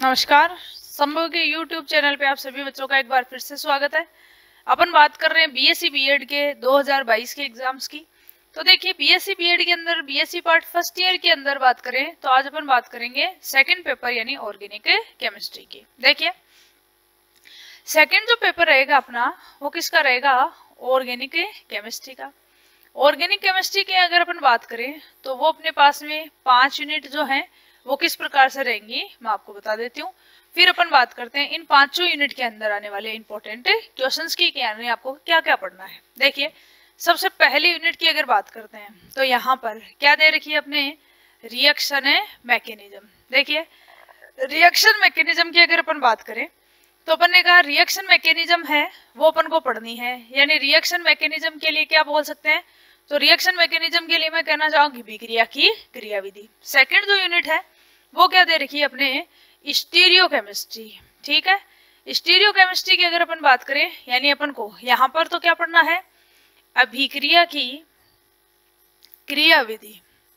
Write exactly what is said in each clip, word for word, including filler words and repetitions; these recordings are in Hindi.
नमस्कार, संभव के यूट्यूब चैनल पे आप सभी बच्चों का एक बार फिर से स्वागत है। अपन बात कर रहे हैं बीएससी बीएड के दो हज़ार बाईस के एग्जाम्स की। तो देखिए, बीएससी बीएड के अंदर बीएससी पार्ट फर्स्ट ईयर के अंदर बात करें तो आज अपन बात करेंगे सेकंड पेपर यानी ऑर्गेनिक केमिस्ट्री की। देखिए, सेकंड जो पेपर रहेगा अपना वो किसका रहेगा? ऑर्गेनिक केमिस्ट्री का। ऑर्गेनिक केमिस्ट्री की अगर अपन बात करें तो वो अपने पास में पांच यूनिट जो है वो किस प्रकार से रहेंगी मैं आपको बता देती हूँ। फिर अपन बात करते हैं इन पांचों यूनिट के अंदर आने वाले इंपॉर्टेंट क्वेश्चंस की, यानी आपको क्या क्या पढ़ना है। देखिए, सबसे पहली यूनिट की अगर बात करते हैं तो यहाँ पर क्या दे रखी है अपने? Reaction mechanism. देखिए, रिएक्शन मैकेनिज्म की अगर अपन बात करें तो अपन ने कहा रिएक्शन मैकेनिज्म है वो अपन को पढ़नी है, यानी रिएक्शन मैकेनिज्म के लिए क्या बोल सकते हैं? तो रिएक्शन मैकेनिज्म के लिए मैं कहना चाहूंगी विक्रिया की क्रियाविधि। सेकंड जो यूनिट है वो क्या दे रखी है अपने? Stereo chemistry. ठीक है, स्टीरियो केमिस्ट्री की अगर अपन बात करें यानी अपन को यहाँ पर तो क्या पढ़ना है? अभिक्रिया की क्रियाविधि,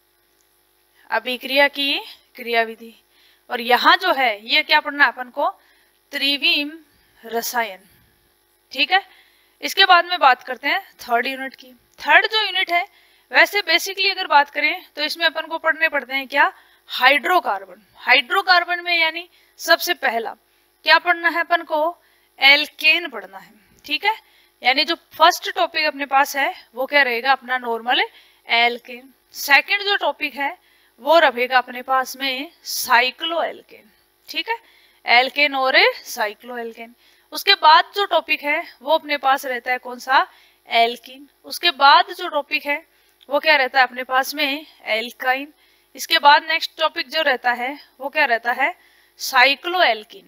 अभिक्रिया की क्रियाविधि। और यहाँ जो है ये क्या पढ़ना है अपन को? त्रिविम रसायन। ठीक है, इसके बाद में बात करते हैं थर्ड यूनिट की। थर्ड जो यूनिट है वैसे बेसिकली अगर बात करें तो इसमें अपन को पढ़ने पड़ते हैं क्या? हाइड्रोकार्बन। हाइड्रोकार्बन में यानी सबसे पहला क्या पढ़ना है अपन को? एल्केन पढ़ना है। ठीक है, यानी जो फर्स्ट टॉपिक अपने पास है वो क्या रहेगा अपना? Normal alkane. सेकंड जो टॉपिक है वो रहेगा अपने पास में साइक्लो एल्केन। ठीक है, एल्केन और साइक्लो एल्केन। उसके बाद जो टॉपिक है वो अपने पास रहता है कौन सा? एल्कीन। उसके बाद जो टॉपिक है वो क्या रहता है अपने पास में? एल्काइन। इसके बाद नेक्स्ट टॉपिक जो रहता है वो क्या रहता है? Cycloalkene,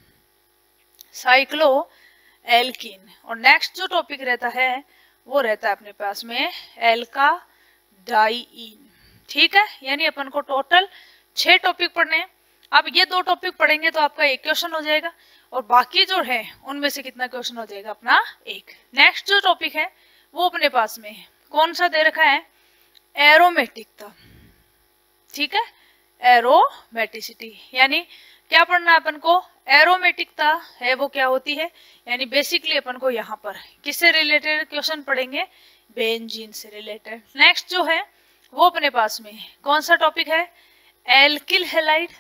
cycloalkene. और नेक्स्ट जो टॉपिक रहता है वो रहता है अपने पास में एल्का डाइईन। ठीक है, यानी अपन को टोटल छह टॉपिक पढ़ने हैं। अब ये दो टॉपिक पढ़ेंगे तो आपका एक क्वेश्चन हो जाएगा और बाकी जो है उनमें से कितना क्वेश्चन हो जाएगा अपना? एक। नेक्स्ट जो टॉपिक है वो अपने पास में कौन सा दे रखा है? एरोमेटिकता। ठीक है, एरोमेटिसिटी, यानी क्या पढ़ना है अपन को? एरोमेटिकता है वो क्या होती है? यानी बेसिकली अपन को यहाँ पर किससे रिलेटेड क्वेश्चन पढ़ेंगे? बेंजीन से रिलेटेड। नेक्स्ट जो है वो अपने पास में कौन सा टॉपिक है? Alkyl halide,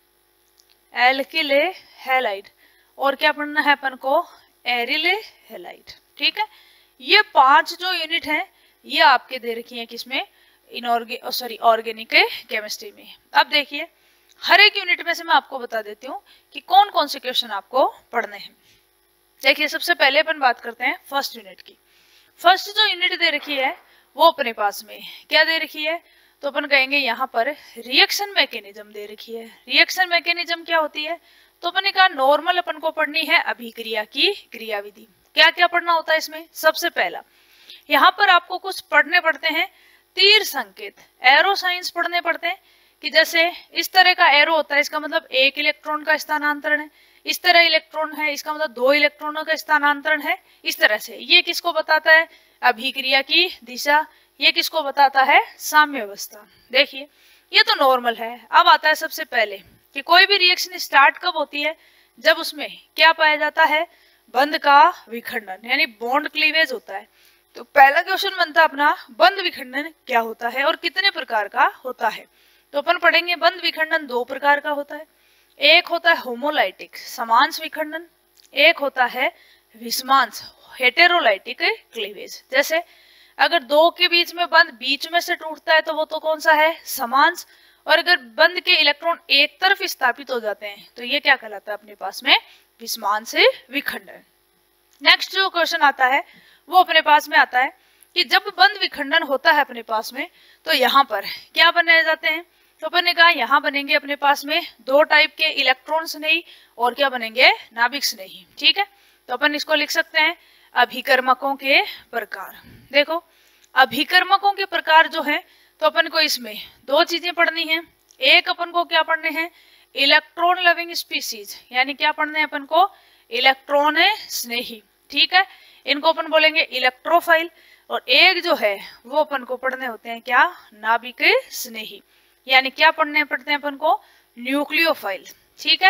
alkyl halide. और क्या पढ़ना है अपन को? Aryl halide. ठीक है, ये पांच जो यूनिट है ये आपके दे रखी है किसमें? इनऑर्गे सॉरी ऑर्गेनिक केमिस्ट्री में। अब देखिए, हर एक यूनिट में से मैं आपको बता देती हूँ कि कौन कौन से क्वेश्चन आपको पढ़ने हैं। देखिए, सबसे पहले अपन बात करते हैं फर्स्ट यूनिट की। फर्स्ट जो यूनिट दे रखी है वो अपने पास में क्या दे रखी है? तो अपन कहेंगे यहाँ पर रिएक्शन मैकेनिज्म दे रखी है। रिएक्शन मैकेनिज्म क्या होती है? तो अपन ने कहा नॉर्मल अपन को पढ़नी है अभिक्रिया की क्रियाविधि। क्या क्या पढ़ना होता है इसमें? सबसे पहला यहाँ पर आपको कुछ पढ़ने पड़ते हैं तीर संकेत, एरो साइंस पढ़ने पड़ते हैं कि जैसे इस तरह का एरो होता है इसका मतलब एक इलेक्ट्रॉन का स्थानांतरण है, इस तरह इलेक्ट्रॉन है इसका मतलब दो इलेक्ट्रॉनों का स्थानांतरण है। इस तरह से ये किसको बताता है? अभिक्रिया की दिशा। ये किसको बताता है? साम्यावस्था। देखिए, ये तो नॉर्मल है। अब आता है सबसे पहले कि कोई भी रिएक्शन स्टार्ट कब होती है? जब उसमें क्या पाया जाता है? बंध का विखंडन, यानी बॉन्ड क्लीवेज होता है। तो पहला क्वेश्चन बनता है अपना बंध विखंडन क्या होता है और कितने प्रकार का होता है। तो अपन पढ़ेंगे बंध विखंडन दो प्रकार का होता है। एक होता है होमोलाइटिक समांश विखंडन, एक होता है विषमांश हेटेरोलाइटिक क्लीवेज। जैसे अगर दो के बीच में बंध बीच में से टूटता है तो वो तो कौन सा है? समांश। और अगर बंध के इलेक्ट्रॉन एक तरफ स्थापित हो जाते हैं तो ये क्या कहलाता है अपने पास में? विषमांश विखंडन। नेक्स्ट जो क्वेश्चन आता है वो अपने पास में आता है कि जब बंध विखंडन होता है अपने पास में तो यहाँ पर क्या बनाए जाते हैं? तो अपन ने कहा यहाँ बनेंगे अपने पास में दो टाइप के इलेक्ट्रॉन्स नहीं और क्या बनेंगे? नाभिक्स नहीं। ठीक है, तो अपन इसको लिख सकते हैं अभिकर्मकों के प्रकार। देखो, अभिकर्मकों के प्रकार जो है तो अपन को इसमें दो चीजें पढ़नी है। एक अपन को क्या पढ़ने हैं? इलेक्ट्रॉन लविंग स्पीसीज, यानी क्या पढ़ने हैं अपन को? इलेक्ट्रॉन स्नेही। ठीक है, इनको अपन बोलेंगे इलेक्ट्रोफाइल। और एक जो है वो अपन को पढ़ने होते हैं क्या? नाभिक स्नेही। यानी क्या पढ़ने पड़ते हैं अपन को? न्यूक्लियोफाइल। ठीक है,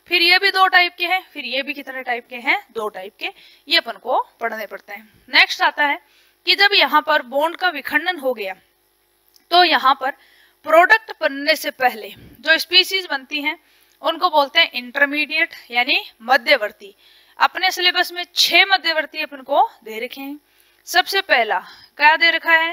फिर ये भी दो टाइप के हैं, फिर ये भी कितने टाइप के हैं, दो टाइप के, ये अपन को पढ़ने पड़ते हैं। नेक्स्ट आता है कि जब यहाँ पर बॉन्ड का विखंडन हो गया तो यहाँ पर प्रोडक्ट बनने से पहले जो स्पीसीज बनती हैं उनको बोलते हैं इंटरमीडिएट यानी मध्यवर्ती। अपने सिलेबस में छह मध्यवर्ती अपन को दे रखे हैं। सबसे पहला क्या दे रखा है,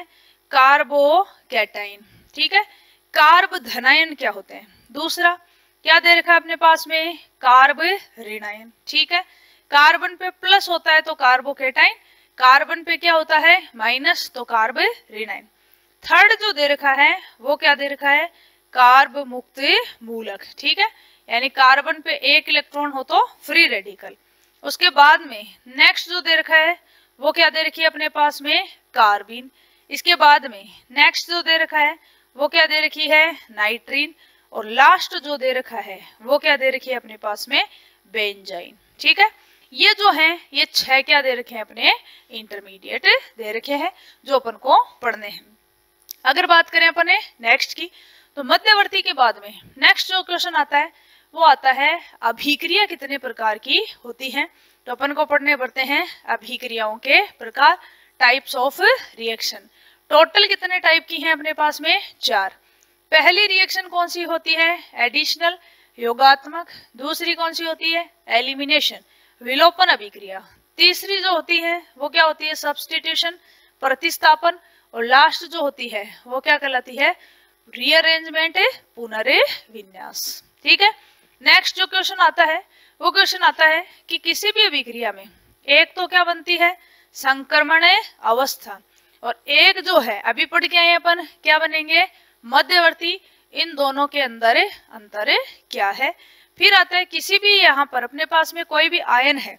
कार्बोकैटाइन, ठीक है, कार्ब धनायन क्या होते हैं। दूसरा क्या दे रखा है अपने पास में, कार्ब ऋणायन, ठीक है, कार्बन पे प्लस होता है तो कार्बोकैटाइन, कार्बन पे क्या होता है माइनस तो कार्ब ऋणायन। थर्ड जो दे रखा है वो क्या दे रखा है, कार्ब मुक्त मूलक, ठीक है, यानी कार्बन पे एक इलेक्ट्रॉन हो तो फ्री रेडिकल। उसके बाद में नेक्स्ट जो दे रखा है वो क्या दे रखी है अपने पास में, कार्बिन। इसके बाद में नेक्स्ट जो दे रखा है वो क्या दे रखी है, नाइट्रीन। और लास्ट जो दे रखा है वो क्या दे रखी है अपने पास में, बेंजाइन, ठीक है। ये जो है ये छह क्या दे रखे हैं अपने इंटरमीडिएट दे रखे हैं जो अपन को पढ़ने हैं। अगर बात करें अपने नेक्स्ट की तो मध्यवर्ती के बाद में नेक्स्ट जो क्वेश्चन आता है वो आता है अभिक्रिया कितने प्रकार की होती हैं। तो अपन को पढ़ने पड़ते हैं अभिक्रियाओं के प्रकार, टाइप्स ऑफ रिएक्शन। टोटल कितने टाइप की हैं अपने पास में, चार। पहली रिएक्शन कौन सी होती है, एडिशनल योगात्मक। दूसरी कौन सी होती है, एलिमिनेशन विलोपन अभिक्रिया। तीसरी जो होती है वो क्या होती है, सब्स्टिट्यूशन प्रतिस्थापन। और लास्ट जो होती है वो क्या कहलाती है, रीअरेंजमेंट पुनर्विन्यास, ठीक है। नेक्स्ट जो क्वेश्चन आता है वो क्वेश्चन आता है कि किसी भी अभिक्रिया में एक तो क्या बनती है, संक्रमण अवस्था, और एक जो है अभी पढ़ के आए अपन क्या बनेंगे, मध्यवर्ती। इन दोनों के अंदर अंतर क्या है। फिर आता है किसी भी यहाँ पर अपने पास में कोई भी आयन है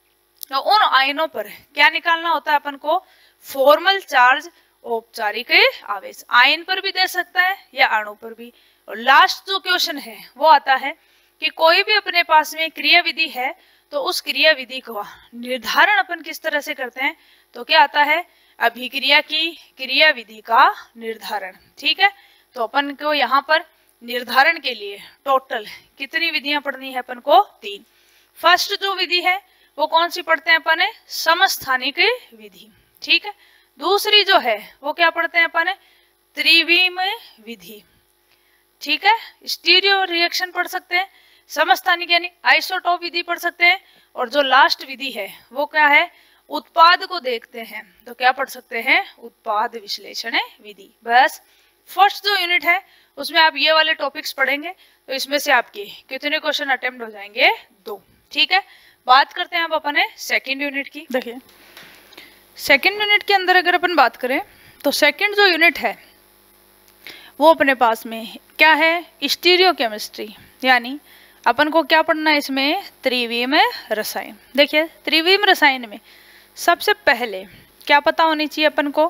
तो उन आयनों पर क्या निकालना होता है अपन को, फॉर्मल चार्ज औपचारिक आवेश। आयन पर भी दे सकता है या अणु पर भी। और लास्ट जो क्वेश्चन है वो आता है कि कोई भी अपने पास में क्रिया विधि है तो उस क्रिया विधि का निर्धारण अपन किस तरह से करते हैं, तो क्या आता है, अभिक्रिया की क्रिया विधि का निर्धारण, ठीक है। तो अपन को यहाँ पर निर्धारण के लिए टोटल कितनी विधियां पढ़नी है अपन को, तीन। फर्स्ट जो विधि है वो कौन सी पढ़ते हैं अपन, समस्थानिक विधि, ठीक है। दूसरी जो है वो क्या पढ़ते हैं अपन, त्रिविम विधि, ठीक है। स्टीरियो रिएक्शन पढ़ सकते हैं, समस्थानिक यानी आइसोटोप विधि पढ़ सकते हैं। और जो लास्ट विधि है वो क्या है, उत्पाद को देखते हैं तो क्या पढ़ सकते हैं, उत्पाद विश्लेषण विधि। बस फर्स्ट जो यूनिट है उसमें आप ये वाले टॉपिक्स पढ़ेंगे तो इसमें से आपके कितने क्वेश्चन अटेम्प्ट हो जाएंगे, दो, ठीक है। बात करते हैं अब अपन सेकेंड यूनिट की। देखिए सेकेंड यूनिट के अंदर अगर अपन बात करें तो सेकेंड जो यूनिट है वो अपने पास में क्या है, स्टीरियो केमिस्ट्री, यानी अपन को क्या पढ़ना है इसमें, त्रिविम रसायन। देखिए त्रिविम रसायन में सबसे पहले क्या पता होनी चाहिए अपन को,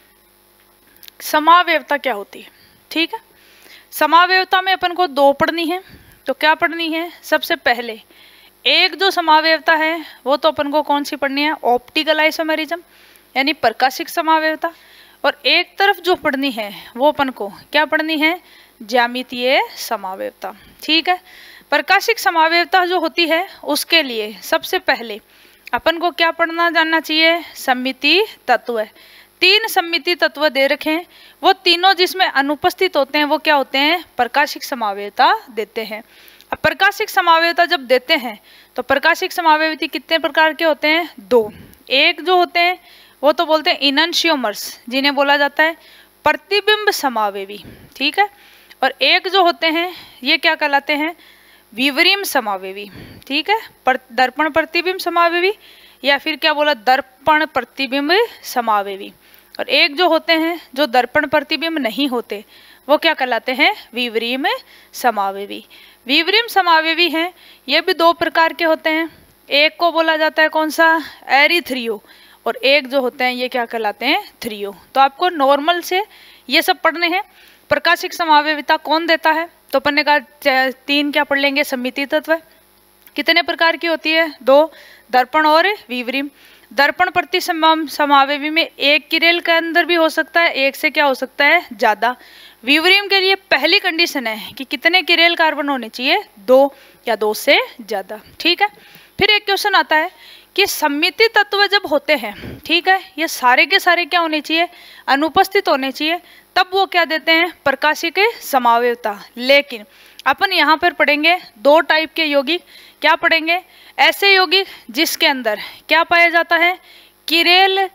समावयवता क्या होती है, ठीक है। समावयवता में अपन को दो पढ़नी है, तो क्या पढ़नी है, सबसे पहले एक जो समावयवता है वो तो अपन को कौन सी पढ़नी है, ऑप्टिकल आइसोमेरिज्म यानी प्रकाशिक समावयवता। और एक तरफ जो पढ़नी है वो अपन को क्या पढ़नी है, ज्यामितीय समावयवता, ठीक है। प्रकाशिक समावयवता जो होती है उसके लिए सबसे पहले अपन को क्या पढ़ना जानना चाहिए, सममिति तत्व। तीन सममिति तत्व दे रखे हैं, वो तीनों जिसमें अनुपस्थित होते हैं वो क्या होते हैं, प्रकाशिक समावयवता देते हैं। अब प्रकाशिक समावयवता जब देते हैं तो प्रकाशिक समावयवी कितने प्रकार के होते हैं, दो। एक जो होते हैं वो तो बोलते हैं इनन्शियोमर्स, जिन्हें बोला जाता है प्रतिबिंब समावयवी, ठीक है। और एक जो होते हैं ये क्या कहलाते हैं, विवरिम समावयवी, ठीक है, पर, दर्पण प्रतिबिंब समावयवी या फिर क्या बोला, दर्पण प्रतिबिंब समावयवी। और एक जो होते हैं जो दर्पण प्रतिबिंब नहीं होते वो क्या कहलाते हैं, विवरिम समावयवी। विवरिम समावयवी हैं ये भी दो प्रकार के होते हैं, एक को बोला जाता है कौन सा, एरिथ्रियो, और एक जो होते हैं ये क्या कहलाते हैं, थ्रियो। तो आपको नॉर्मल से ये सब पढ़ने हैं। प्रकाशिक समावयविता कौन देता है, तो अपन ने कहा तीन क्या पढ़ लेंगे, सममिति तत्व। कितने प्रकार की होती है, दो, दर्पण और विवरिम। दर्पण प्रति समावेवी में एक किरेल के अंदर भी हो सकता है, एक से क्या हो सकता है ज्यादा। विवरियम के लिए पहली कंडीशन है कि कितने किरेल कार्बन होने चाहिए, दो या दो से ज्यादा। ठीक है, फिर एक क्वेश्चन आता है कि सममिति तत्व जब होते हैं, ठीक है, ये सारे के सारे क्या होने चाहिए, अनुपस्थित होने चाहिए, तब वो क्या देते हैं, प्रकाशिक समावयवता। लेकिन अपन यहाँ पर पढ़ेंगे दो टाइप के यौगिक। क्या पढ़ेंगे, ऐसे यौगिक जिसके अंदर क्या पाया जाता है, किरेल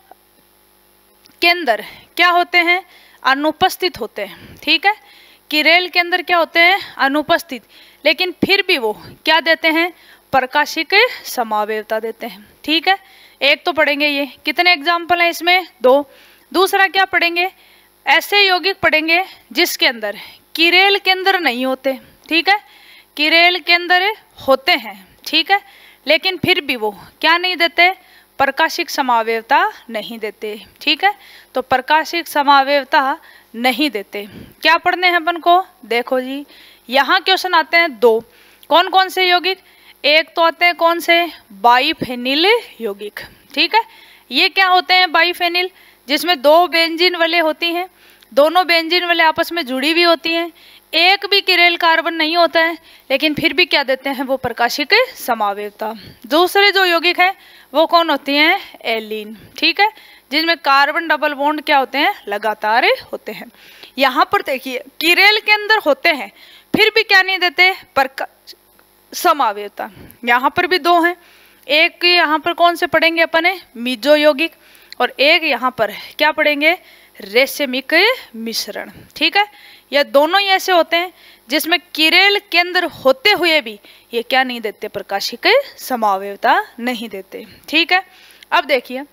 के अंदर क्या होते हैं, अनुपस्थित होते हैं। ठीक है, किरेल के अंदर क्या होते हैं, अनुपस्थित, लेकिन फिर भी वो क्या देते हैं, प्रकाशिक समावयवता देते हैं। ठीक है, एक तो पढ़ेंगे ये, कितने एग्जाम्पल हैं इसमें, दो। दूसरा क्या पढ़ेंगे, ऐसे यौगिक पढ़ेंगे जिसके अंदर किरेल के अंदर नहीं होते। ठीक है, किरेल के अंदर होते हैं, ठीक है, लेकिन फिर भी वो क्या नहीं देते, प्रकाशिक समावयवता नहीं देते। ठीक है, तो प्रकाशिक समावयवता नहीं देते। क्या पढ़ने हैं अपन को, देखो जी यहाँ क्वेश्चन आते हैं दो, कौन कौन से यौगिक, एक तो आते हैं कौन से, बाइफेनिल यौगिक। ठीक है, ये क्या होते हैं, बाइफेनिल, जिसमें दो बेंजीन वाले होती हैं, दोनों बेंजीन वाले आपस में जुड़ी हुई होती हैं, एक भी किरेल कार्बन नहीं होता है, लेकिन फिर भी क्या देते हैं, वो प्रकाशिक समावयवता। दूसरे जो यौगिक है वो कौन होती हैं, एलीन। ठीक है, जिनमें कार्बन डबल बॉन्ड क्या होते हैं, लगातार होते हैं। यहाँ पर देखिए किरेल के अंदर होते हैं, फिर भी क्या नहीं देते, प्रकाश समावयवता। यहाँ पर भी दो हैं, एक यहाँ पर कौन से पढ़ेंगे अपन है, मिजो यौगिक, और एक यहाँ पर क्या पढ़ेंगे, रेशमिक मिश्रण। ठीक है, ये दोनों ही ऐसे होते हैं जिसमें किरेल के अंदर होते हुए भी ये क्या नहीं देते, प्रकाशिक समावयवता नहीं देते। ठीक है, अब देखिए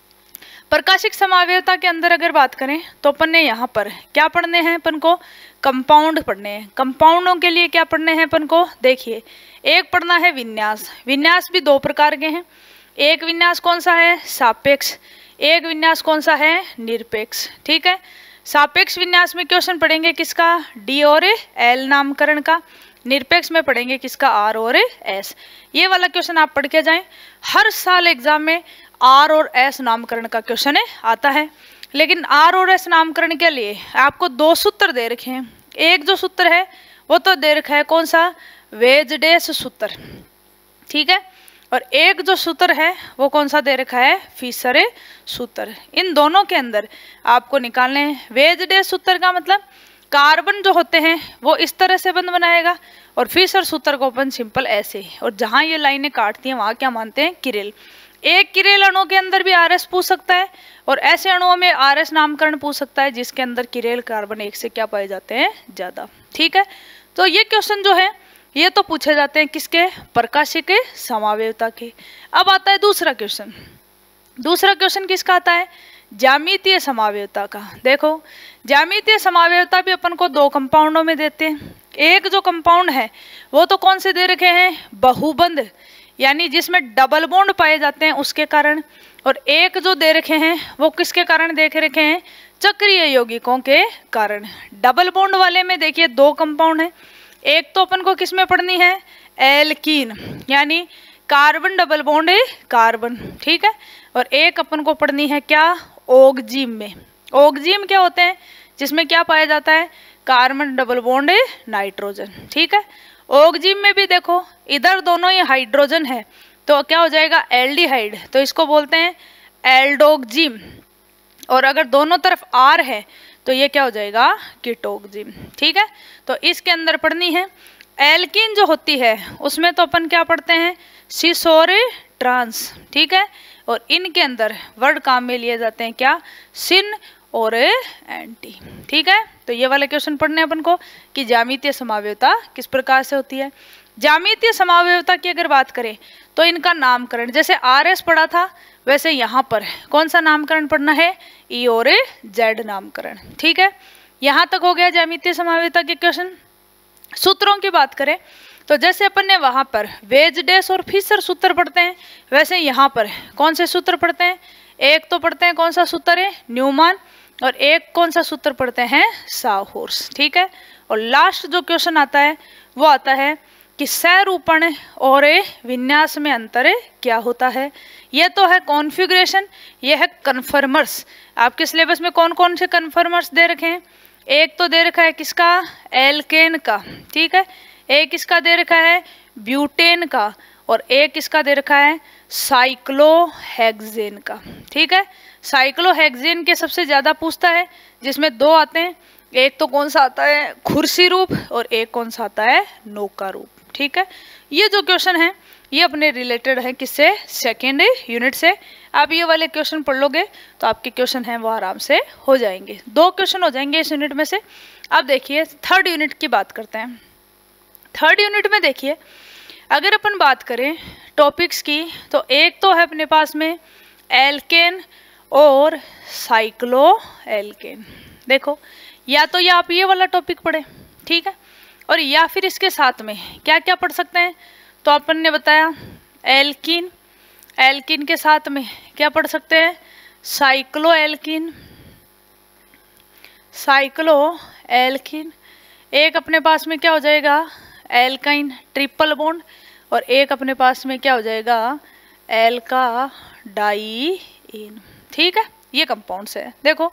प्रकाशिक समावयवता के अंदर अगर बात करें तो अपन ने यहाँ पर क्या पढ़ने हैं, अपन को कंपाउंड पढ़ने हैं। कंपाउंडों के लिए क्या पढ़ने हैं अपन को, देखिए एक पढ़ना है विन्यास। विन्यास भी दो प्रकार के हैं, एक विन्यास कौन सा है, सापेक्ष, एक विन्यास कौन सा है, निरपेक्ष। ठीक है, सापेक्ष विन्यास में क्वेश्चन पढ़ेंगे किसका, डी और एल नामकरण का, निरपेक्ष में पढ़ेंगे किसका, आर और एस। ये वाला क्वेश्चन आप पढ़ के जाएं, हर साल एग्जाम में आर और एस नामकरण का क्वेश्चन है आता है। लेकिन आर और एस नामकरण के लिए आपको दो सूत्र दे रखे हैं। एक जो सूत्र है वो तो दे रखा है कौन सा, वेजडेस सूत्र। ठीक है, और एक जो सूत्र है वो कौन सा दे रखा है, फिशर सूत्र। इन दोनों के अंदर आपको निकालने हैं। वेजडेस सूत्र का मतलब कार्बन जो होते हैं वो इस तरह से बंध बनाएगा, और फिशर सूत्र को अपन सिंपल ऐसे, और जहाँ ये लाइनें काटती हैं वहाँ क्या मानते हैं, किरेल। एक किरेल अणु के अंदर भी आर एस पूछ सकता है, और ऐसे अणुओं में आर एस नामकरण पूछ सकता है जिसके अंदर किरेल कार्बन एक से क्या पाए जाते हैं, ज्यादा। ठीक है, तो ये क्वेश्चन जो है ये तो पूछे जाते हैं किसके, प्रकाशिक समावयवता के। अब आता है दूसरा क्वेश्चन। दूसरा क्वेश्चन किसका आता है, ज्यामितीय समावयवता का। देखो ज्यामितीय समावयवता भी अपन को दो कंपाउंडों में देते हैं। एक जो कंपाउंड है वो तो कौन से दे रखे हैं, बहुबंध, यानी जिसमें डबल बॉन्ड पाए जाते हैं उसके कारण, और एक जो दे रखे हैं वो किसके कारण देख रखे हैं, चक्रीय यौगिकों के कारण। डबल बॉन्ड वाले में देखिए दो कंपाउंड है, एक तो अपन को किस में पढ़नी है, एल्कीन, यानी कार्बन डबल बॉन्ड कार्बन। ठीक है, और एक अपन को पढ़नी है क्या, ओगजीम में। ओगजीम क्या होते हैं, जिसमें क्या पाया जाता है, कार्बन डबल बॉन्ड नाइट्रोजन। ठीक है, ओगजीम में भी देखो इधर दोनों ही हाइड्रोजन है, तो क्या हो जाएगा, एल्डिहाइड, तो इसको बोलते हैं एल्डोगजीम। और अगर दोनों तरफ आर है तो ये क्या हो जाएगा, कीटोगजीम। ठीक है, तो इसके अंदर पढ़नी है। एल्कीन जो होती है उसमें तो अपन क्या पढ़ते हैं, सिस और ट्रांस। ठीक है, और इनके अंदर वर्ड काम में लिए जाते हैं क्या, सिन और एंटी। ठीक है, तो ये वाले क्वेश्चन पढ़ने अपन को कि ज्यामितीय समावयवता किस प्रकार से होती है। ज्यामितीय समावयवता की अगर बात करें तो इनका नामकरण, जैसे आर एस पढ़ा था वैसे यहाँ पर कौन सा नामकरण पढ़ना है, ई और जेड नामकरण। ठीक है, यहाँ तक हो गया ज्यामितीय समावयवता के क्वेश्चन। सूत्रों की बात करें तो जैसे अपन ने वहाँ पर वेजडेस और फिशर सूत्र पढ़ते हैं, वैसे यहाँ पर कौन से सूत्र पढ़ते हैं, एक तो पढ़ते हैं कौन सा सूत्र है, न्यूमान, और एक कौन सा सूत्र पढ़ते हैं, साहूर्स। ठीक है, और लास्ट जो क्वेश्चन आता है वो आता है कि सहरूपण और विन्यास में अंतर क्या होता है, ये तो है कॉन्फ़िगरेशन, ये है कन्फर्मर्स। आपके सिलेबस में कौन कौन से कन्फर्मर्स दे रखे हैं? एक तो दे रखा है किसका? एल्केन का, ठीक है। एक किसका दे रखा है? ब्यूटेन का। और एक किसका दे रखा है? साइक्लोहेक्सेन का, ठीक है। साइक्लोहेक्सेन के सबसे ज़्यादा पूछता है, जिसमें दो आते हैं। एक तो कौन सा आता है? खुरसी रूप, और एक कौन सा आता है? नौका रूप, ठीक है। ये जो क्वेश्चन है ये अपने रिलेटेड है किससे? सेकेंड यूनिट से। आप ये वाले क्वेश्चन पढ़ लोगे तो आपके क्वेश्चन हैं वो आराम से हो जाएंगे। दो क्वेश्चन हो जाएंगे इस यूनिट में से। अब देखिए थर्ड यूनिट की बात करते हैं। थर्ड यूनिट में देखिए, अगर अपन बात करें टॉपिक्स की, तो एक तो है अपने पास में एल्केन और साइक्लो एल्केन। देखो, या तो ये आप ये वाला टॉपिक पढ़े, ठीक है, और या फिर इसके साथ में क्या क्या पढ़ सकते हैं? तो अपन ने बताया एल्कीन, एल्कीन के साथ में क्या पढ़ सकते हैं? Cycloalkene, cycloalkene. एक अपने पास में क्या हो जाएगा? Alkyne triple bond. और एक अपने पास में क्या हो जाएगा? एल्का डाइइन, ठीक है। ये कंपाउंड्स है। देखो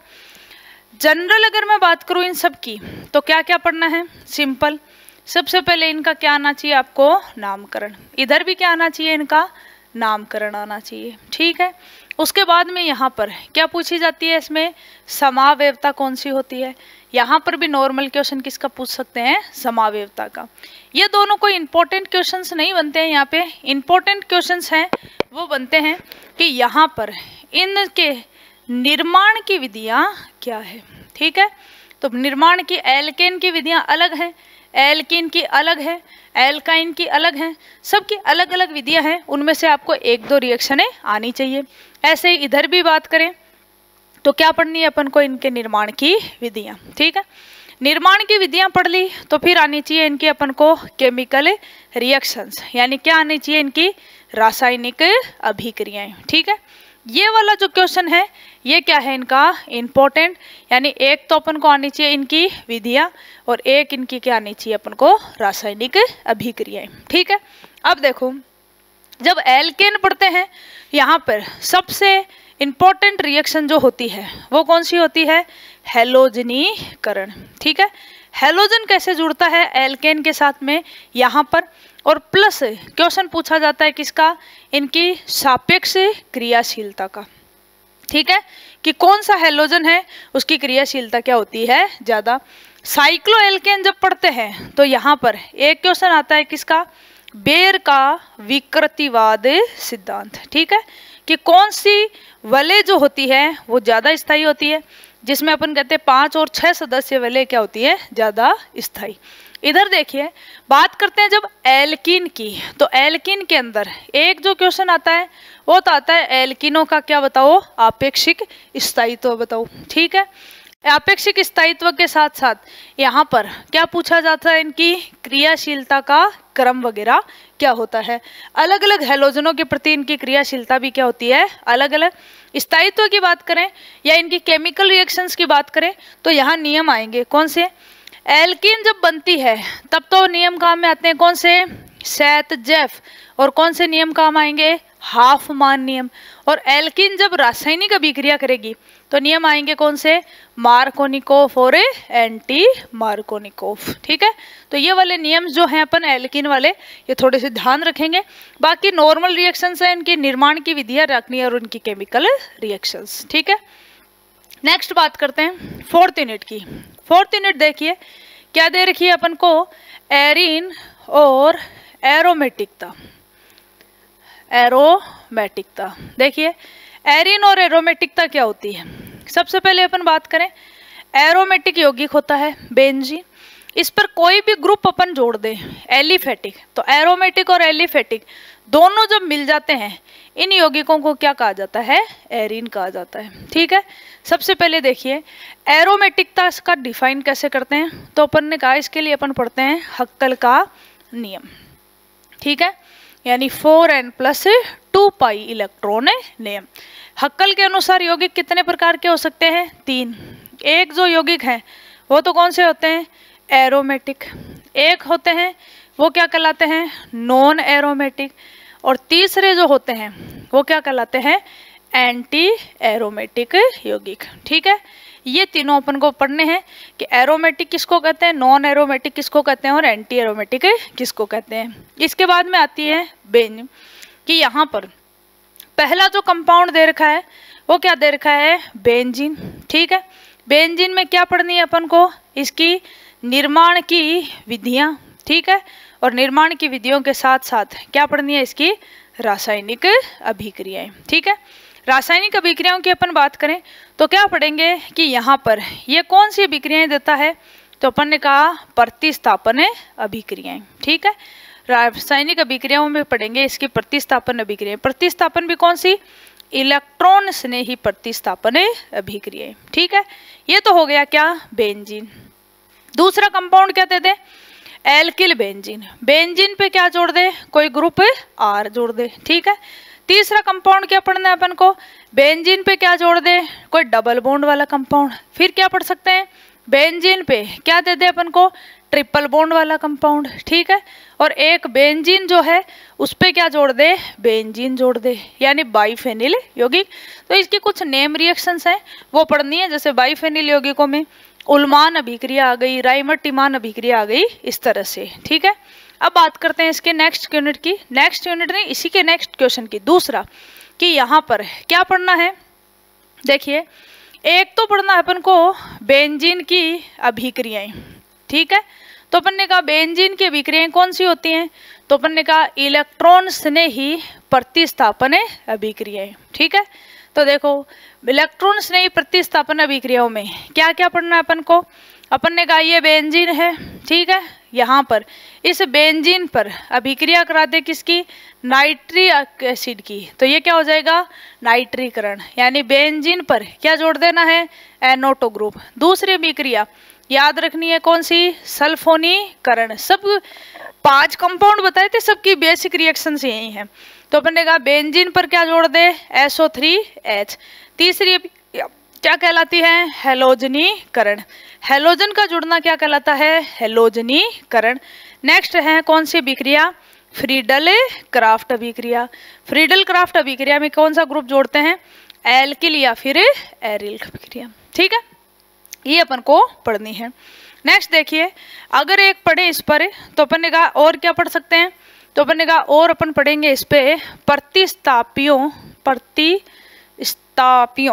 जनरल अगर मैं बात करूं इन सब की, तो क्या क्या पढ़ना है? सिंपल, सबसे पहले इनका क्या आना चाहिए आपको? नामकरण। इधर भी क्या आना चाहिए? इनका नामकरण आना चाहिए, ठीक है। उसके बाद में यहाँ पर क्या पूछी जाती है? इसमें समावयवता कौन सी होती है? यहाँ पर भी नॉर्मल क्वेश्चन किसका पूछ सकते हैं? समावयवता का। ये दोनों कोई इंपॉर्टेंट क्वेश्चंस नहीं बनते हैं। यहाँ पे इंपॉर्टेंट क्वेश्चंस हैं वो बनते हैं कि यहाँ पर इनके निर्माण की विधियाँ क्या है, ठीक है। तो निर्माण की एल्केन की विधियाँ अलग हैं, एल्कीन की अलग है, एल्काइन की अलग हैं, सबकी अलग अलग विधियां हैं। उनमें से आपको एक दो रिएक्शनें आनी चाहिए। ऐसे ही इधर भी बात करें तो क्या पढ़नी है अपन को? इनके निर्माण की विधियां, ठीक है। निर्माण की विधियां पढ़ ली तो फिर आनी चाहिए इनकी अपन को केमिकल रिएक्शंस, यानी क्या आनी चाहिए? इनकी रासायनिक अभिक्रियाएं, ठीक है। ये वाला जो क्वेश्चन है ये क्या है? इनका इम्पोर्टेंट, यानी एक तो अपन को आनी चाहिए इनकी विधियां, और एक इनकी क्या आनी चाहिए अपन को? रासायनिक अभिक्रियाएं, ठीक है। अब देखो, जब एल्केन पढ़ते हैं यहाँ पर सबसे इम्पोर्टेंट रिएक्शन जो होती है वो कौन सी होती है? हैलोजनीकरण, ठीक है। हैलोजन कैसे जुड़ता है एल्केन के साथ में यहाँ पर? और प्लस क्वेश्चन पूछा जाता है किसका? इनकी सापेक्ष क्रियाशीलता का, ठीक है, कि कौन सा हैलोजन है उसकी क्रियाशीलता क्या होती है ज़्यादा। साइक्लो एल्केन जब पढ़ते हैं तो यहाँ पर एक क्वेश्चन आता है किसका? बेयर का विकृतिवाद सिद्धांत, ठीक है, कि कौन सी वलय जो होती है वो ज़्यादा स्थायी होती है, जिसमें अपन कहते हैं पाँच और छः सदस्य वलय क्या होती है? ज़्यादा स्थायी। इधर देखिए, बात करते हैं जब एल्कीन की, तो एल्कीन के अंदर एक जो क्वेश्चन आता है वो तो आता है एल्कीनों का क्या बताओ? आपेक्षिक स्थायित्व बताओ, ठीक है। आपेक्षिक स्थायित्व के साथ साथ यहाँ पर क्या पूछा जाता है? इनकी क्रियाशीलता का क्रम वगैरह क्या होता है। अलग अलग हैलोजनों के प्रति इनकी क्रियाशीलता भी क्या होती है? अलग अलग। स्थायित्व की बात करें या इनकी केमिकल रिएक्शंस की बात करें तो यहाँ नियम आएंगे कौन से? एल्कीन जब बनती है तब तो नियम काम में आते हैं कौन से? सैत जेफ। और कौन से नियम काम आएंगे? हाफमान नियम। और एल्कीन जब रासायनिक अभिक्रिया करेगी तो नियम आएंगे कौन से? मार्कोनिकोफ और एंटी मार्कोनिकोफ, ठीक है। तो ये वाले नियम जो हैं अपन एल्कीन वाले ये थोड़े से ध्यान रखेंगे। बाकी नॉर्मल रिएक्शंस हैं, इनकी निर्माण की विधियां रखनी है और उनकी केमिकल रिएक्शंस, ठीक है। नेक्स्ट बात करते हैं फोर्थ यूनिट की। फोर्थ यूनिट देखिए क्या दे रखी है अपन को? एरीन और एरोमेटिकता। एरोमेटिकता देखिए, एरीन और एरोमेटिकता क्या होती है? सबसे पहले अपन बात करें, एरोमेटिक यौगिक होता है बेंजीन। इस पर कोई भी ग्रुप अपन जोड़ दें एलिफेटिक, तो एरोमेटिक और एलिफेटिक दोनों जब मिल जाते हैं इन यौगिकों को क्या कहा जाता है? एरीन कहा जाता है, ठीक है। सबसे पहले देखिए एरोमेटिकता इसका डिफाइन कैसे करते हैं, तो अपन ने कहा इसके लिए अपन पढ़ते हैं हक्कल का नियम, ठीक है, यानी four n plus two pi electron नियम। हक्कल के अनुसार यौगिक कितने प्रकार के हो सकते हैं? तीन। एक जो यौगिक हैं वो तो कौन से होते हैं? एरोमेटिक। एक होते हैं वो क्या कहलाते हैं? Non aromatic. और तीसरे जो होते हैं वो क्या कहलाते हैं, एंटी एरोमेटिक यौगिक। ठीक है, ये तीनों अपन को पढ़ने हैं कि एरोमेटिक किसको कहते हैं, नॉन एरोमेटिक किसको कहते हैं और एंटी एरोमेटिक किसको कहते हैं। इसके बाद में आती है बेन, कि यहाँ पर पहला जो कंपाउंड दे रखा है वो क्या दे रखा है, बेंजीन। ठीक है, बेंजीन में क्या पढ़नी है अपन को, इसकी निर्माण की विधियाँ। ठीक है, और निर्माण की विधियों के साथ साथ क्या पढ़नी है, इसकी रासायनिक अभिक्रियाएं। ठीक है, रासायनिक अभिक्रियाओं की अपन बात करें तो क्या पढ़ेंगे कि यहाँ पर ये कौन सी अभिक्रियाएं देता है, तो अपन ने कहा प्रतिस्थापन अभिक्रियाएं। ठीक है, रासायनिक अभिक्रियाओं में पढ़ेंगे इसकी प्रतिस्थापन अभिक्रियाएं। प्रतिस्थापन भी कौन सी, इलेक्ट्रॉन स्नेही प्रतिस्थापन अभिक्रियाएं। ठीक है, ये तो हो गया क्या, बेंजीन। दूसरा कंपाउंड क्या देते, एल्किल बेंजीन। बेंजीन पे क्या जोड़ दे, कोई ग्रुप आर जोड़ दे। ठीक है, तीसरा कंपाउंड क्या पढ़ना है अपन को, बेंजीन पे क्या जोड़ दे, कोई डबल बॉन्ड वाला कंपाउंड। फिर क्या पढ़ सकते हैं, बेंजीन पे क्या दे दे अपन को, ट्रिपल बॉन्ड वाला कंपाउंड। ठीक है, और एक बेंजीन जो है उस पे क्या जोड़ दे, बेंजीन जोड़ दे, यानी बाइफेनिल यौगिक। तो इसकी कुछ नेम रिएक्शंस हैं वो पढ़नी है, जैसे बाइफेनिल यौगिकों में उल्मान अभिक्रिया आ गई, राइमर टिमान अभिक्रिया आ गई, इस तरह से। ठीक है, अब बात करते हैं इसके नेक्स्ट यूनिट की, नेक्स्ट यूनिट नहीं इसी के नेक्स्ट क्वेश्चन की, दूसरा कि यहाँ पर क्या पढ़ना है। देखिए, एक तो पढ़ना है अपन को बेंजीन की अभिक्रियाएं। ठीक है, तो अपन ने कहा बेंजीन की अभिक्रियाएं कौन सी होती हैं, तो अपन ने कहा इलेक्ट्रॉन स्नेही प्रतिस्थापन अभिक्रियाएं। ठीक है, तो देखो इलेक्ट्रॉन स्नेही प्रतिस्थापन अभिक्रियाओं में क्या क्या पढ़ना है अपन को, अपन ने कहा ये बेंजीन है। ठीक है, यहाँ पर इस बेंजीन पर अभिक्रिया करा दे किसकी, नाइट्रिक एसिड की, तो ये क्या हो जाएगा, नाइट्रीकरण। यानी बेंजीन पर क्या जोड़ देना है, एनओ टू ग्रुप। दूसरी अभिक्रिया याद रखनी है कौन सी, सल्फोनीकरण। सब पांच कंपाउंड बताए थे, सबकी बेसिक रिएक्शंस यही हैं। तो अपन ने कहा बेंजीन पर क्या जोड़ दे, एस ओ थ्री एच। तीसरी क्या कहलाती है, हेलोजनीकरण। हेलोजन का जुड़ना क्या कहलाता है, हेलोजनीकरण। नेक्स्ट है कौन सी अभिक्रिया, फ्रीडल क्राफ्ट अभिक्रिया। फ्रीडल क्राफ्ट अभिक्रिया में कौन सा ग्रुप जोड़ते हैं, एल्किल या फिर एरिल अभिक्रिया। ठीक है, ये अपन को पढ़नी है। नेक्स्ट देखिए, अगर एक पढ़े इस पर तो अपन ने कहा और क्या पढ़ सकते हैं, तो अपन ने कहा और अपन पढ़ेंगे इस पे प्रतिस्थापियों प्रतिस्थापियों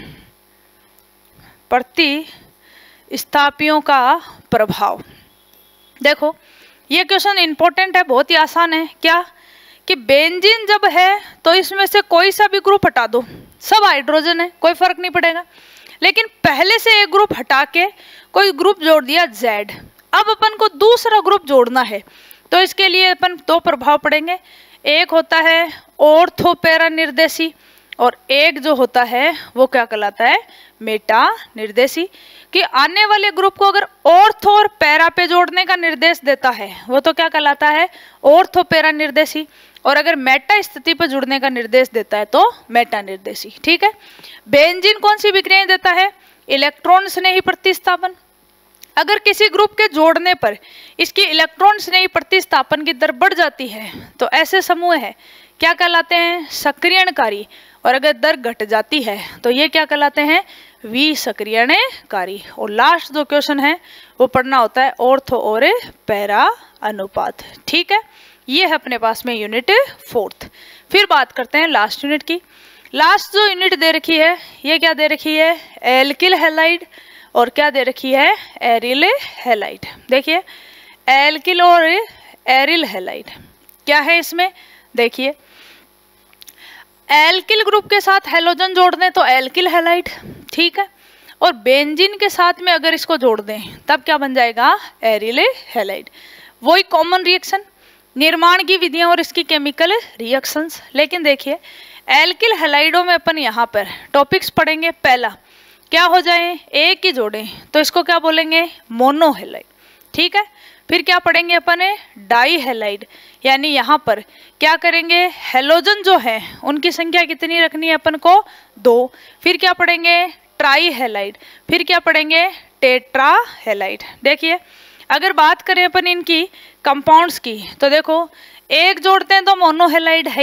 प्रतिस्थापियों का प्रभाव। देखो ये क्वेश्चन इंपॉर्टेंट है, बहुत ही आसान है। क्या कि बेंजीन जब है तो इसमें से कोई सा भी ग्रुप हटा दो, सब हाइड्रोजन है, कोई फर्क नहीं पड़ेगा। लेकिन पहले से एक ग्रुप हटा के कोई ग्रुप जोड़ दिया जेड, अब अपन को दूसरा ग्रुप जोड़ना है, तो इसके लिए अपन दो प्रभाव पड़ेंगे। एक होता है ऑर्थो पैरा निर्देशी और एक जो होता है वो क्या कहलाता है, मेटा निर्देशी। कि आने वाले ग्रुप को अगर ऑर्थो और पैरा पे जोड़ने का निर्देश देता है वो तो क्या कहलाता है, ऑर्थो पैरा निर्देशी। और अगर मेटा स्थिति पर जुड़ने का निर्देश देता है तो मेटा निर्देशी। ठीक है, बेंजीन कौन सी अभिक्रियाएं देता है, इलेक्ट्रॉन स्नेही प्रतिस्थापन। अगर किसी ग्रुप के जोड़ने पर इसकी इलेक्ट्रॉन स्नेही प्रतिस्थापन की दर बढ़ जाती है तो ऐसे समूह है क्या कहलाते हैं, सक्रियणकारी। और अगर दर घट जाती है तो ये क्या कहलाते हैं, विसक्रियणकारी। और लास्ट जो क्वेश्चन है वो पढ़ना होता है ऑर्थो और पैरा अनुपात। ठीक है, ये है अपने पास में यूनिट फोर्थ। फिर बात करते हैं लास्ट यूनिट की। लास्ट जो यूनिट दे रखी है ये क्या दे रखी है, एल्किल हैलाइड और क्या दे रखी है, एरिल हैलाइड। देखिए एल्किल और एरिल हैलाइड क्या है इसमें, देखिए एल्किल ग्रुप के साथ हेलोजन जोड़ दें तो एल्किल हैलाइड। ठीक है, और बेंजीन के साथ में अगर इसको जोड़ दें तब क्या बन जाएगा, एरिल हैलाइड। वही कॉमन रिएक्शन, निर्माण की विधियां और इसकी केमिकल रिएक्शंस। लेकिन देखिए एल्किल हैलाइडों में अपन यहाँ पर टॉपिक्स पढ़ेंगे। पहला क्या हो जाए, एक ही जोड़ें तो इसको क्या बोलेंगे, मोनोहैलाइड। ठीक है, फिर क्या पढ़ेंगे अपन, डाई हैलाइड। यानी यहाँ पर क्या करेंगे, हेलोजन जो है उनकी संख्या कितनी रखनी है अपन को, दो। फिर क्या पढ़ेंगे, ट्राई हैलाइड। फिर क्या पढ़ेंगे, टेट्रा हैलाइड। देखिए अगर बात करें अपन इनकी कंपाउंड्स की तो देखो एक जोड़ते हैं तो मोनोहैलाइड है ही,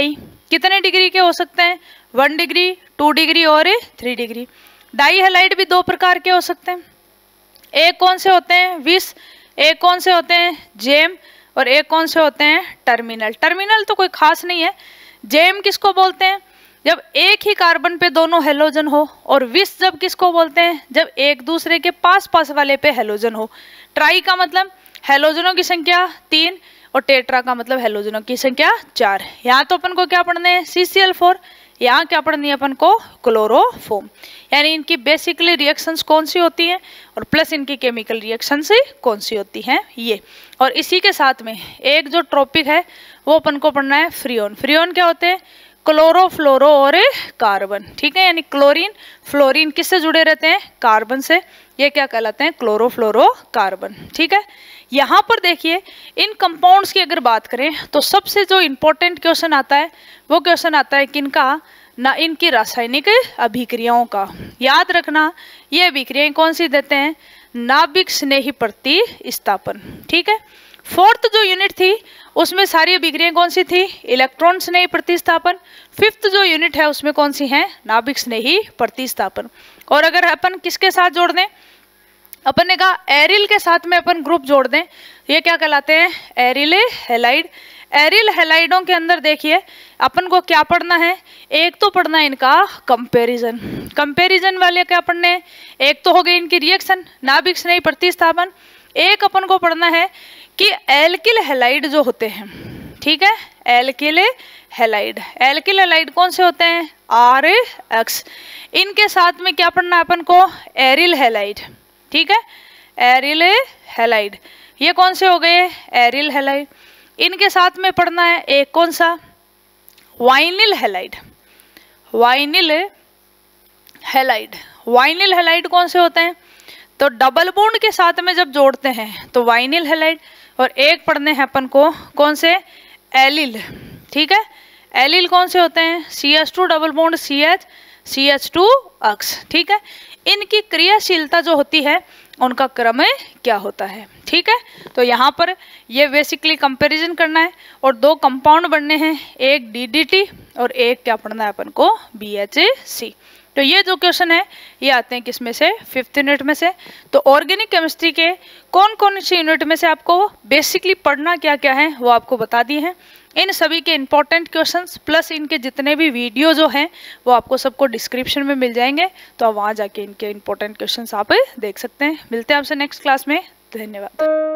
कितने डिग्री के हो सकते हैं? वन डिग्री, टू डिग्री और थ्री डिग्री। डाई हैलाइड भी दो प्रकार के हो सकते हैं। एक कौन से होते हैं? विस। एक कौन से होते हैं? जेम। और एक कौन से होते हैं? टर्मिनल। टर्मिनल तो कोई खास नहीं है। जेम किसको बोलते हैं? जब एक ही कार्बन पे दोनों हेलोजन हो। और विस जब किसको बोलते हैं? जब एक दूसरे के पास पास वाले पे हेलोजन हो। ट्राई का मतलब हेलोजनों की संख्या तीन और टेट्रा का मतलब हेलोजनों की संख्या चार। यहाँ तो अपन को क्या पढ़ना है? C C L four. यहाँ क्या पढ़नी है अपन को? क्लोरोफॉर्म। यानी इनकी बेसिकली रिएक्शंस कौन सी होती हैं और प्लस इनकी केमिकल रिएक्शंस कौन सी होती हैं ये। और इसी के साथ में एक जो टॉपिक है वो अपन को पढ़ना है फ्रियोन। फ्रियोन क्या होते हैं? क्लोरो, फ्लोरो और कार्बन। ठीक है, यानी क्लोरीन फ्लोरीन किससे जुड़े रहते हैं? कार्बन से। ये क्या कहलाते हैं? Chloro, fluoro, carbon. ठीक है, यहाँ पर देखिए इन कंपाउंड्स की अगर बात करें तो सबसे जो इम्पोर्टेंट क्वेश्चन आता है वो क्वेश्चन आता है किनका? ना इनकी रासायनिक अभिक्रियाओं का। याद रखना ये अभिक्रियाएं कौन सी देते हैं? नाभिक स्नेही प्रतिस्थापन। ठीक है, फोर्थ जो यूनिट थी उसमें सारी अभिक्रियाएं कौन सी थी? इलेक्ट्रॉन स्नेही प्रतिस्थापन। फिफ्थ जो यूनिट है उसमें कौन सी है? नाभिक स्नेही प्रतिस्थापन। और अगर अपन किसके साथ जोड़ दें? अपन ने कहा एरिल के साथ में अपन ग्रुप जोड़ दें, ये क्या कहलाते हैं? Aryl halide. एरिल हैलाइडों के अंदर देखिए अपन को क्या पढ़ना है? एक तो पढ़ना है इनका कंपैरिजन। कंपैरिजन वाले क्या पढ़ने हैं? एक तो हो गई इनकी रिएक्शन नाभिक स्नेही प्रतिस्थापन। एक अपन को पढ़ना है कि एल्किल हैलाइड जो होते हैं। ठीक है, एल्किल हैलाइड। एल्किल हैलाइड कौन से होते हैं? R X. इनके साथ में क्या पढ़ना है अपन को? Aryl halide. ठीक है, एरिल हैलाइड। ये कौन से हो गए? Aryl halide. इनके साथ में पढ़ना है एक कौन सा? Vinyl halide. Vinyl halide. Vinyl halide कौन से होते हैं? तो डबल बॉन्ड के साथ में जब जोड़ते हैं तो वाइनिल हैलाइड। और एक पढ़ने हैं अपन को कौन से? एलिल। ठीक है, एलिल कौन से होते हैं? C H two double bond C H, C H two X. ठीक है, इनकी क्रियाशीलता जो होती है उनका क्रम क्या होता है? ठीक है, तो यहाँ पर ये बेसिकली कंपैरिजन करना है और दो कंपाउंड बनने हैं, एक डी डी टी और एक क्या पढ़ना है अपन को? B H C. तो ये जो क्वेश्चन है ये आते हैं किस में से? फिफ्थ यूनिट में से। तो ऑर्गेनिक केमिस्ट्री के कौन कौन से यूनिट में से आपको बेसिकली पढ़ना क्या क्या है वो आपको बता दिए हैं। इन सभी के इंपॉर्टेंट क्वेश्चंस प्लस इनके जितने भी वीडियो जो हैं वो आपको सबको डिस्क्रिप्शन में मिल जाएंगे, तो आप वहाँ जाके इनके इंपॉर्टेंट क्वेश्चंस आप देख सकते हैं। मिलते हैं आपसे नेक्स्ट क्लास में। धन्यवाद।